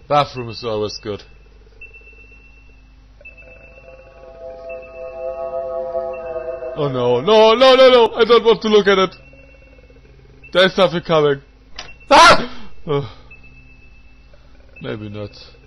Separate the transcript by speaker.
Speaker 1: Bathroom is always good. Oh no, no, no, no, no! I don't want to look at it! There's something coming! Ah! Oh. Maybe not.